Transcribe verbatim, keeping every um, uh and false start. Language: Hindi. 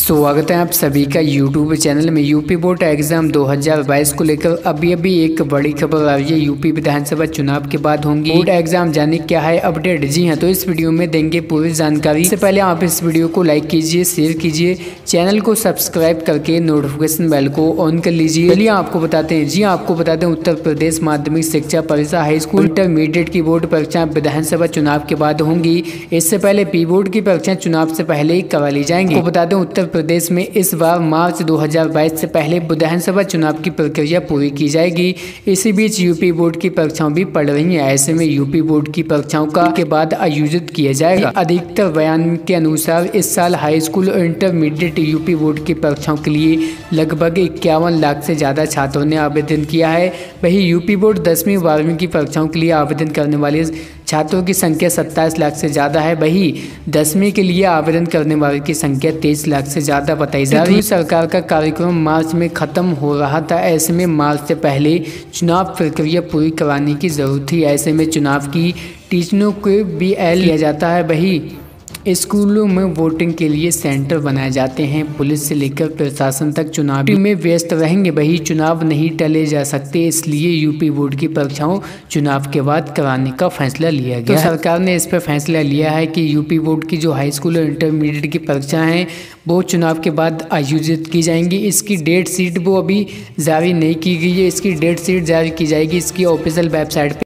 स्वागत है आप सभी का यूट्यूब चैनल में। यूपी बोर्ड एग्जाम दो हज़ार बाईस को लेकर अभी अभी एक बड़ी खबर आ रही है। यूपी विधानसभा चुनाव के बाद होंगी बोर्ड एग्जाम, जाने क्या है अपडेट। जी हां, तो इस वीडियो में देंगे पूरी जानकारी। इससे पहले आप इस वीडियो को लाइक कीजिए, शेयर कीजिए, चैनल को सब्सक्राइब करके नोटिफिकेशन बेल को ऑन कर लीजिए। चलिए आपको बताते हैं। जी आपको बताते हैं, Uttar Pradesh Madhyamik Shiksha Parishad high school intermediate की बोर्ड परीक्षा विधानसभा चुनाव के बाद होंगी। इससे पहले पी बोर्ड की परीक्षा चुनाव से पहले ही करवा ली जाएंगी। आपको बता दें, उत्तर प्रदेश में इस बार मार्च दो हज़ार बाईस से पहले विधानसभा चुनाव की प्रक्रिया पूरी की जाएगी। इसी बीच यूपी बोर्ड की परीक्षाएं भी पड़ रही हैं। ऐसे में यूपी बोर्ड की परीक्षाओं का के बाद आयोजित किया जाएगा। अधिकतर बयान के अनुसार इस साल हाई स्कूल और इंटरमीडिएट यूपी बोर्ड की परीक्षाओं के लिए लगभग इक्यावन लाख से ज्यादा छात्रों ने आवेदन किया है। वही यूपी बोर्ड दसवीं बारहवीं की परीक्षाओं के लिए आवेदन करने वाले छात्रों की संख्या सत्ताईस लाख से ज्यादा है। वही दसवीं के लिए आवेदन करने वालों की संख्या तेईस लाख से ज्यादा बताई जा रही है। सरकार का कार्यक्रम मार्च में खत्म हो रहा था। ऐसे में मार्च से पहले चुनाव प्रक्रिया पूरी कराने की जरूरत थी। ऐसे में चुनाव की टीचरों को भी एल किया जाता है। वही स्कूलों में वोटिंग के लिए सेंटर बनाए जाते हैं। पुलिस से लेकर प्रशासन तक चुनाव में व्यस्त रहेंगे। वही चुनाव नहीं टले जा सकते, इसलिए यूपी बोर्ड की परीक्षाओं चुनाव के बाद कराने का फैसला लिया गया। तो सरकार ने इस पर फैसला लिया है कि यूपी बोर्ड की जो हाई स्कूल और इंटरमीडिएट की परीक्षाएं हैं वो चुनाव के बाद आयोजित की जाएंगी। इसकी डेट शीट वो अभी जारी नहीं की गई है। इसकी डेट शीट जारी की जाएगी इसकी ऑफिशियल वेबसाइट पर।